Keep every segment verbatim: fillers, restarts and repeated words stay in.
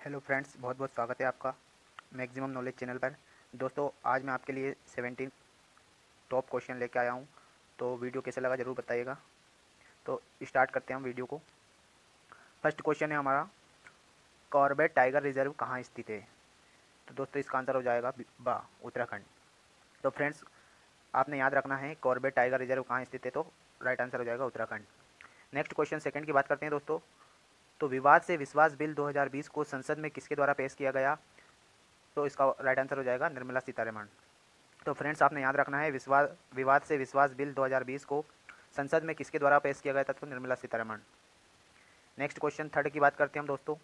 Hello friends, बहुत बहुत स्वागत है आपका मैक्सिमम नॉलेज चैनल पर। दोस्तों, आज मैं आपके लिए सेवेंटीन टॉप क्वेश्चन लेके आया हूँ। तो वीडियो कैसा लगा ज़रूर बताइएगा। तो स्टार्ट करते हैं हम वीडियो को। फर्स्ट क्वेश्चन है हमारा, कॉर्बेट टाइगर रिजर्व कहाँ स्थित है? तो दोस्तों, इसका आंसर हो जाएगा बा, उत्तराखंड। तो फ्रेंड्स, आपने याद रखना है कॉर्बेट टाइगर रिजर्व कहाँ स्थित है, तो राइट आंसर हो जाएगा उत्तराखंड। नेक्स्ट क्वेश्चन सेकंड की बात करते हैं दोस्तों। तो विवाद से विश्वास बिल दो हज़ार बीस को संसद में किसके द्वारा पेश किया गया? तो इसका राइट आंसर हो जाएगा निर्मला सीतारमण। तो फ्रेंड्स, आपने याद रखना है विश्वास विवाद से विश्वास बिल दो हज़ार बीस को संसद में किसके द्वारा पेश किया गया था? तो Nirmala Sitharaman. Next question third की बात करते हैं हम दोस्तों।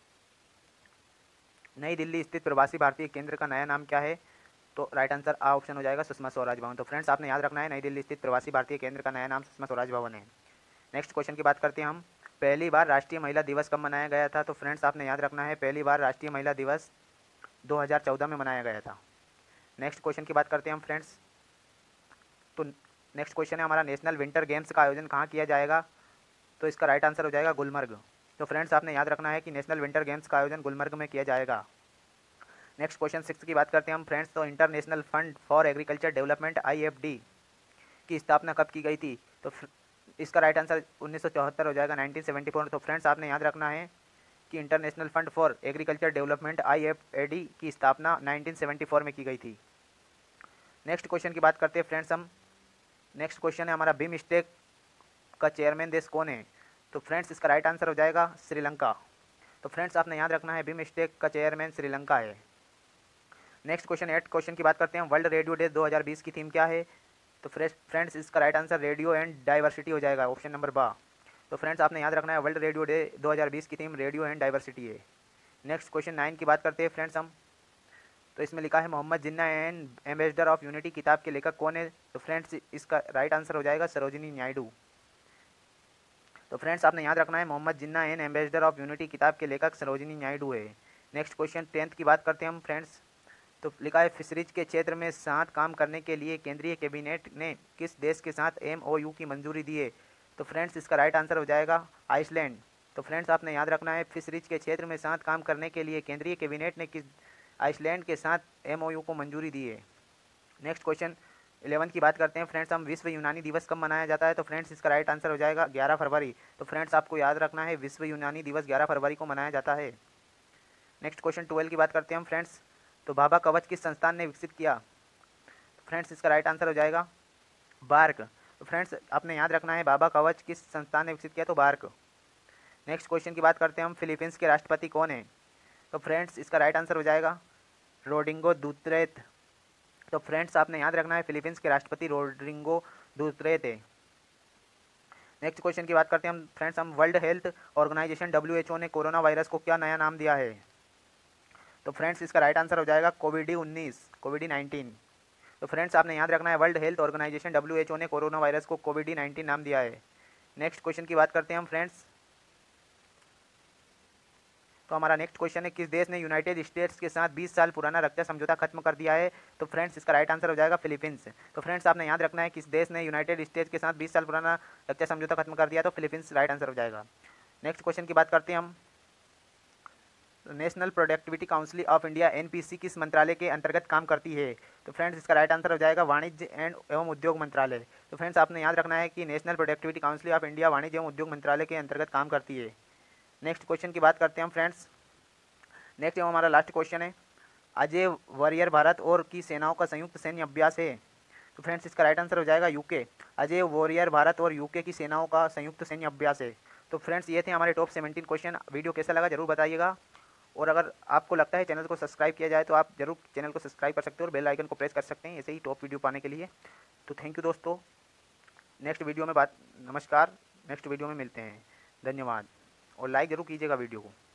नई दिल्ली स्थित प्रवासी भारतीय केंद्र का नया नाम क्या है? तो राइट आंसर आ ऑप्शन हो जाएगा सुषमा स्वराज भवन। तो फ्रेंड्स, आपने याद रखना है नई दिल्ली स्थित प्रवासी भारतीय केंद्र का नया नाम सुषमा स्वराज भवन है। नेक्स्ट क्वेश्चन की बात करते हैं हम, पहली बार राष्ट्रीय महिला दिवस कब मनाया गया था? तो फ्रेंड्स, आपने याद रखना है पहली बार राष्ट्रीय महिला दिवस दो हज़ार चौदह में मनाया गया था। नेक्स्ट क्वेश्चन की बात करते हैं हम फ्रेंड्स। तो नेक्स्ट क्वेश्चन है हमारा, नेशनल विंटर गेम्स का आयोजन कहाँ किया जाएगा? तो इसका राइट आंसर हो जाएगा गुलमर्ग। तो फ्रेंड्स, आपने याद रखना है कि नेशनल विंटर गेम्स का आयोजन गुलमर्ग में किया जाएगा। नेक्स्ट क्वेश्चन सिक्स की बात करते हैं हम फ्रेंड्स। तो international fund for agriculture development I F D की स्थापना कब की गई थी? तो इसका राइट आंसर उन्नीस सौ चौहत्तर हो जाएगा, नाइनटीन सेवेंटी फोर। तो फ्रेंड्स, आपने याद रखना है कि international fund for agriculture development I F A D की स्थापना नाइनटीन सेवेंटी फोर में की गई थी। नेक्स्ट क्वेश्चन की बात करते हैं फ्रेंड्स हम। नेक्स्ट क्वेश्चन है हमारा, बिम स्टेक का चेयरमैन देश कौन है? तो फ्रेंड्स, इसका राइट आंसर हो जाएगा श्रीलंका। तो फ्रेंड्स, आपने याद रखना है बिम स्टेक का चेयरमैन श्रीलंका है। नेक्स्ट क्वेश्चन एट क्वेश्चन की बात करते हैं, वर्ल्ड रेडियो डे दो हज़ार बीस की थीम क्या है? तो फ्रेंड्स, इसका right answer radio and diversity हो जाएगा, ऑप्शन नंबर बा। तो फ्रेंड्स, आपने याद रखना है वर्ल्ड रेडियो डे दो हज़ार बीस की थीम रेडियो एंड डाइवर्सिटी है। नेक्स्ट क्वेश्चन नाइन की बात करते हैं फ्रेंड्स हम। तो इसमें लिखा है Mohammad Jinnah and ambassador of unity किताब के लेखक कौन है? तो फ्रेंड्स, इसका राइट आंसर हो जाएगा सरोजिनी नायडू। तो फ्रेंड्स, आपने याद रखना है Mohammad Jinnah and ambassador of unity किताब के लेखक सरोजिनी नायडू है। नेक्स्ट क्वेश्चन टेंथ की बात करते हैं हम फ्रेंड्स। तो लिखा है फिशरीज के क्षेत्र में साथ काम करने के लिए केंद्रीय कैबिनेट ने किस देश के साथ एम ओ यू की मंजूरी दी है? तो फ्रेंड्स, इसका राइट आंसर हो जाएगा आइसलैंड। तो फ्रेंड्स, आपने याद रखना है फिशरीज के क्षेत्र में साथ काम करने के लिए केंद्रीय कैबिनेट ने किस आइसलैंड के साथ एम ओ यू को मंजूरी दी है। नेक्स्ट क्वेश्चन इलेवन की बात करते हैं फ्रेंड्स हम, विश्व यूनानी दिवस कब मनाया जाता है? तो फ्रेंड्स, इसका राइट आंसर हो जाएगा ग्यारह फरवरी। तो फ्रेंड्स, आपको याद रखना है विश्व यूनानी दिवस ग्यारह फरवरी को मनाया जाता है। नेक्स्ट क्वेश्चन ट्वेल्व की बात करते हैं हम फ्रेंड्स। तो बाबा कवच किस संस्थान ने विकसित किया? तो फ्रेंड्स, इसका राइट आंसर हो जाएगा बार्क। तो फ्रेंड्स, आपने याद रखना है बाबा कवच किस संस्थान ने विकसित किया? तो बार्क। नेक्स्ट क्वेश्चन की बात करते हैं हम, फिलीपींस के राष्ट्रपति कौन है? तो फ्रेंड्स, इसका राइट आंसर हो जाएगा रोड्रिगो दुतर्ते। तो फ्रेंड्स, आपने याद रखना है फिलीपींस के राष्ट्रपति रोड्रिगो दुतर्ते। नेक्स्ट क्वेश्चन की बात करते हैं हम फ्रेंड्स हम, world health organization W H O ने कोरोना वायरस को क्या नया नाम दिया है? तो फ्रेंड्स, इसका राइट आंसर हो जाएगा कोविड उन्नीस, कोविड नाइन्टीन। तो फ्रेंड्स, आपने याद रखना है world health organization W H O ने कोरोना वायरस को कोविड नाइन्टीन नाम दिया है। नेक्स्ट क्वेश्चन की बात करते हैं हम फ्रेंड्स। तो हमारा नेक्स्ट क्वेश्चन है, किस देश ने यूनाइटेड स्टेट्स के साथ बीस साल पुराना रक्षा समझौता खत्म कर दिया है? तो फ्रेंड्स, इसका राइट आंसर हो जाएगा फिलीपींस। तो फ्रेंड्स, आपने याद रखना है किस देश ने यूनाइटेड स्टेट्स के साथ बीस साल पुराना रक्षा समझौता खत्म कर दिया? तो फिलीपींस राइट आंसर हो जाएगा। नेक्स्ट क्वेश्चन की बात करते हैं हम, national productivity council of India N P C किस मंत्रालय के अंतर्गत काम करती है? तो फ्रेंड्स, इसका राइट आंसर हो जाएगा वाणिज्य एंड एवं उद्योग मंत्रालय। तो फ्रेंड्स, आपने याद रखना है कि national productivity council of India वाणिज्य एवं उद्योग मंत्रालय के अंतर्गत काम करती है। नेक्स्ट क्वेश्चन की बात करते हैं हम फ्रेंड्स। नेक्स्ट एवं हमारा लास्ट क्वेश्चन है, अजय वॉरियर भारत और की सेनाओं का संयुक्त सैन्य अभ्यास है? तो फ्रेंड्स, इसका राइट आंसर हो जाएगा यूके। अजय वॉरियर भारत और यूके की सेनाओं का संयुक्त सैन्य अभ्यास है। तो फ्रेंड्स, ये थे हमारे टॉप सेवेंटीन क्वेश्चन। वीडियो कैसा लगा जरूर बताइएगा, और अगर आपको लगता है चैनल को सब्सक्राइब किया जाए तो आप जरूर चैनल को सब्सक्राइब कर सकते हो और बेल आइकन को प्रेस कर सकते हैं ऐसे ही टॉप वीडियो पाने के लिए। तो थैंक यू दोस्तों, नेक्स्ट वीडियो में बात नमस्कार नेक्स्ट वीडियो में मिलते हैं। धन्यवाद, और लाइक ज़रूर कीजिएगा वीडियो को।